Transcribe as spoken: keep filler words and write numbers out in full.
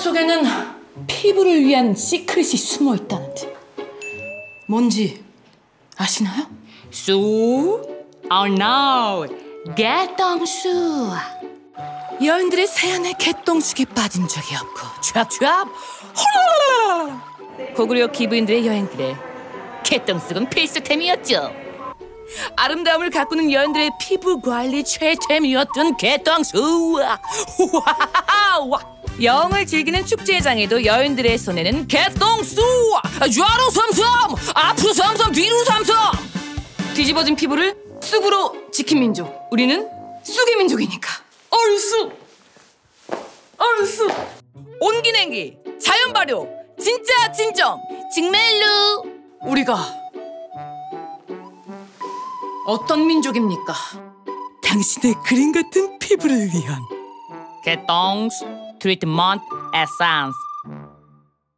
속에는 피부를 위한 시크릿이 숨어 있다는데 뭔지 아시나요? 수? Oh no! 개똥수! 여인들의 세안에 개똥쑥에 빠진 적이 없고 촤촤 홀라라라 고구려 기부인들의 여행길에 개똥쑥은 필수템이었죠. 아름다움을 가꾸는 여인들의 피부 관리 최템이었던 개똥쑥. 여흥을 즐기는 축제장에도 여인들의 손에는 개똥쑥. 좌로 삼삼, 앞으로 삼삼, 뒤로 삼삼. 뒤집어진 피부를 쑥으로 지킨 민족. 우리는 쑥의 민족이니까. 얼쑥, 얼쑥. 온기냉기, 자연 발효, 진짜 진정, 직멜루. 우리가 어떤 민족입니까? 당신의 그림 같은 피부를 위한 개똥스 트리트먼트 에센스